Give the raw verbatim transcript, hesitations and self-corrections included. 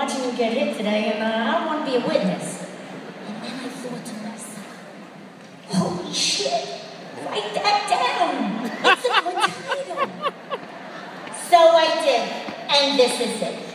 watching you get hit today, and uh, I don't want to be a witness. And then I thought to myself, holy shit, write that down. It's a good title. So I did, and this is it.